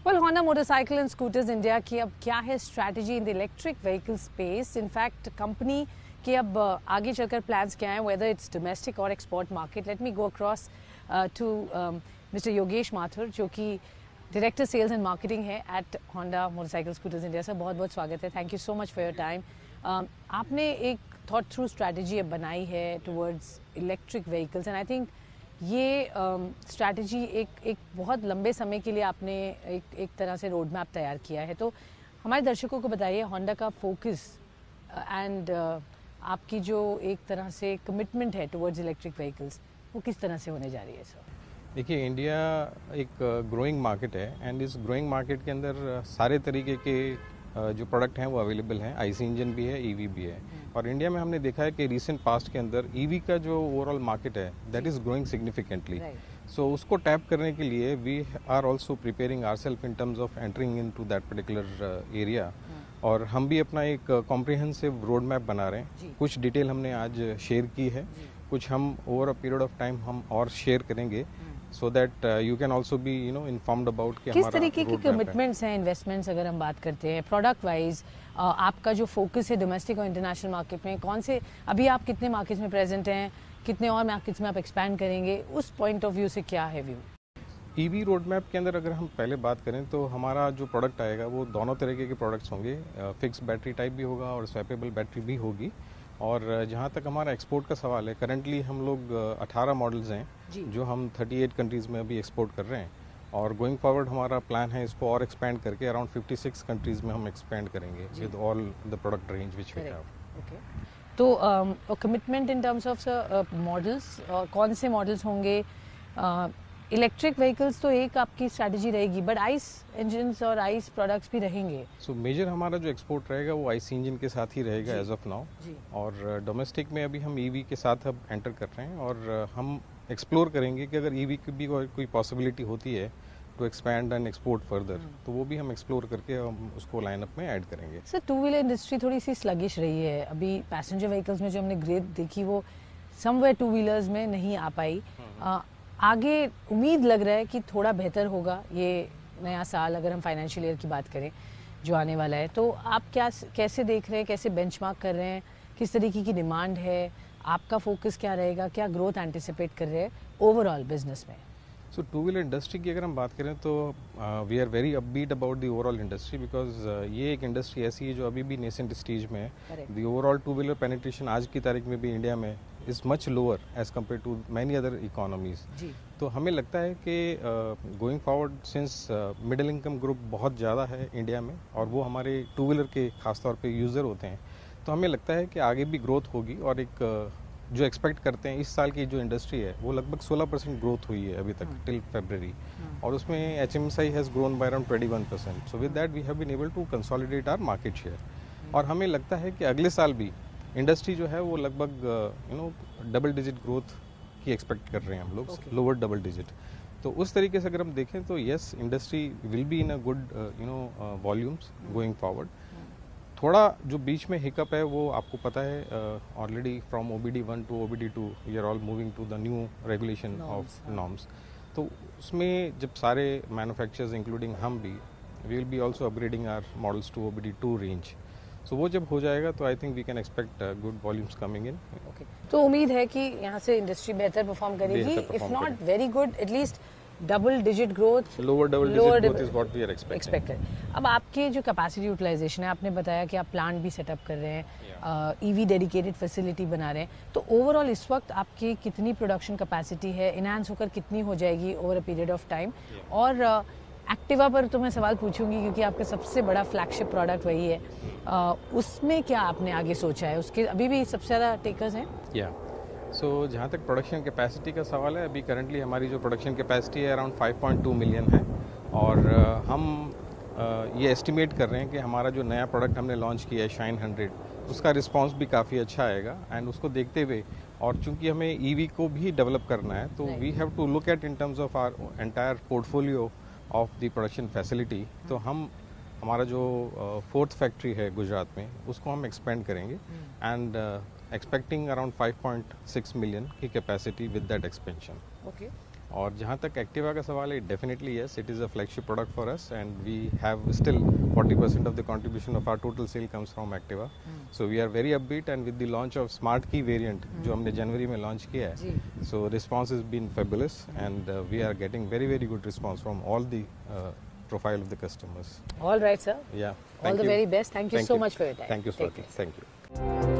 Well, Honda Motorcycle and Scooters India की अब क्या है strategy in the electric vehicle space? In fact company के अब आगे चलकर प्लान्स क्या हैं, वेदर इट्स डोमेस्टिक और export market? Let me go across to mister Yogesh Mathur, जो कि डायरेक्टर सेल्स एंड मार्केटिंग है at Honda motorcycle scooters India. Sir, बहुत बहुत स्वागत है, thank you so much for your time. आपने एक थॉट थ्रू स्ट्रैटेजी अब बनाई है towards electric vehicles, and I think ये स्ट्रैटेजी एक बहुत लंबे समय के लिए आपने एक तरह से रोड मैप तैयार किया है। तो हमारे दर्शकों को बताइए होंडा का फोकस एंड आपकी जो एक तरह से कमिटमेंट है टुवर्ड्स इलेक्ट्रिक व्हीकल्स, वो किस तरह से होने जा रही है सर? देखिए, इंडिया एक ग्रोइंग मार्केट है एंड इस ग्रोइंग मार्केट के अंदर सारे तरीके के जो प्रोडक्ट हैं वो अवेलेबल हैं। आईसी इंजन भी है, ईवी भी है। और इंडिया में हमने देखा है कि रीसेंट पास्ट के अंदर ईवी का जो ओवरऑल मार्केट है that is growing significantly. So उसको टैप करने के लिए we are also preparing ourselves in terms of entering into that particular area. और हम भी अपना एक कॉम्प्रिहेंसिव रोड मैप बना रहे हैं। कुछ डिटेल हमने आज शेयर की है, कुछ हम over a period of time हम और शेयर करेंगे, so that you can also be informed about कि किस तरीके की कमिटमेंट्स हैं, इन्वेस्टमेंट्स अगर हम बात करते हैं प्रोडक्ट वाइज, आपका जो फोकस है डोमेस्टिक और इंटरनेशनल मार्केट में, कौन से अभी आप कितने मार्केट्स में प्रेजेंट हैं, कितने और मार्केट्स में आप एक्सपैंड करेंगे, उस पॉइंट ऑफ व्यू से क्या है व्यू? ईवी रोड मैप के अंदर अगर हम पहले बात करें तो हमारा जो प्रोडक्ट आएगा वो दोनों तरीके के प्रोडक्ट्स होंगे। फिक्स बैटरी टाइप भी होगा और स्वैपेबल बैटरी भी होगी। और जहाँ तक हमारा एक्सपोर्ट का सवाल है, करंटली हम लोग 18 मॉडल्स हैं जो हम 38 कंट्रीज़ में अभी एक्सपोर्ट कर रहे हैं। और गोइंग फॉरवर्ड हमारा प्लान है इसको और एक्सपेंड करके अराउंड 56 कंट्रीज़ में हम एक्सपेंड करेंगे with all the product range which we have. तो commitment in terms of models, कौन से मॉडल्स होंगे? इलेक्ट्रिक व्हीकल्स तो एक आपकी स्ट्रैटेजी रहेगी, बट आइस इंजन्स और आइस प्रोडक्ट्स भी रहेंगे। सो मेजर हमारा जो एक्सपोर्ट रहेगा वो आइस इंजन के साथ ही रहेगा एज ऑफ नाउ। और डोमेस्टिक में अभी हम ईवी के साथ अब एंटर कर रहे हैं और हम एक्सप्लोर करेंगे कि अगर ईवी की भी कोई पॉसिबिलिटी होती है to expand and export further, तो वो भी हम एक्सप्लोर करके हम उसको लाइनअप में ऐड करेंगे। सर, टू व्हीलर इंडस्ट्री थोड़ी सी स्लगिश रही है अभी। पैसेंजर व्हीकल्स में जो हमने ग्रेथ देखी वो समवेयर टू व्हीलर्स में नहीं आ पाई। आगे उम्मीद लग रहा है कि थोड़ा बेहतर होगा ये नया साल, अगर हम फाइनेंशियल ईयर की बात करें जो आने वाला है। तो आप कैसे देख रहे हैं, कैसे बेंचमार्क कर रहे हैं, किस तरीके की डिमांड है, आपका फोकस क्या रहेगा, क्या ग्रोथ एंटिसिपेट कर रहे हैं ओवरऑल बिजनेस में? सो टू व्हीलर इंडस्ट्री की अगर हम बात करें तो we are very upbeat about the overall industry, because ये एक इंडस्ट्री ऐसी है जो अभी भी नेसेंट स्टेज में है। The overall two wheeler penetration आज की तारीख में भी इंडिया में is much lower as compared to many other economies. तो हमें लगता है कि going forward since middle income group बहुत ज़्यादा है इंडिया में और वो हमारे टू व्हीलर के खासतौर पे यूज़र होते हैं, तो हमें लगता है कि आगे भी ग्रोथ होगी। और एक जो एक्सपेक्ट करते हैं इस साल की जो इंडस्ट्री है वो लगभग 16% ग्रोथ हुई है अभी तक टिल February, और उसमें HMSI has grown by around 21%। So with that we have been able to consolidate our market share. और हमें लगता है कि अगले साल भी इंडस्ट्री जो है वो लगभग डबल डिजिट ग्रोथ की एक्सपेक्ट कर रहे हैं हम लोग, लोअर डबल डिजिट। तो उस तरीके से अगर हम देखें तो yes, industry will be in a good volumes going forward. थोड़ा जो बीच में हिकअप है वो आपको पता है, already from OBD1 to OBD2 we are all moving to the new regulation of norms. तो उसमें जब सारे मैन्युफैक्चरर्स इंक्लूडिंग हम भी we will be also upgrading our models to OBD2 range. So वो जब हो जाएगा तो I think we can expect good volumes coming in. तो उम्मीद है कि यहाँ से इंडस्ट्री बेहतर परफॉर्म करेगी, if not very good at least double digit growth, lower double digit growth is what we are expecting. अब आपके जो कैपेसिटी यूटिलाइजेशन है, आपने बताया कि आप प्लांट भी सेटअप कर रहे हैं, ईवी डेडिकेटेड फैसिलिटी बना रहे हैं, तो ओवरऑल इस वक्त आपकी कितनी प्रोडक्शन कैपेसिटी है, इनहांस होकर कितनी हो जाएगी over a period of time? और एक्टिवा पर तो मैं सवाल पूछूंगी क्योंकि आपका सबसे बड़ा फ्लैगशिप प्रोडक्ट वही है, उसमें क्या आपने आगे सोचा है? उसके अभी भी सबसे ज़्यादा टेकर्स हैं? सो जहाँ तक प्रोडक्शन कैपेसिटी का सवाल है, अभी करंटली हमारी जो प्रोडक्शन कैपेसिटी है अराउंड 5.2 मिलियन है। और हम ये एस्टिमेट कर रहे हैं कि हमारा जो नया प्रोडक्ट हमने लॉन्च किया है शाइन 100, उसका रिस्पांस भी काफ़ी अच्छा आएगा। एंड उसको देखते हुए, और चूंकि हमें ईवी को भी डेवलप करना है, तो we have to look at in terms of our entire portfolio of the production facility. तो हम हमारा जो 4th फैक्ट्री है गुजरात में, उसको हम एक्सपेंड करेंगे एंड expecting around 5.6 million की capacity with that expansion. Okay, और जहाँ तक एक्टिवा का सवाल है, definitely yes, it is a flagship product for us and we have still 40% of the contribution of our total sale comes from Activa. So we are very upbeat and with the launch of smart key variant जो हमने जनवरी में launch किया है, so response is been fabulous and we are getting very very good response from all the profile of the customers. All right, sir. Yeah. All the very best. Thank you so much for your time. Thank you, Swati. Thank you.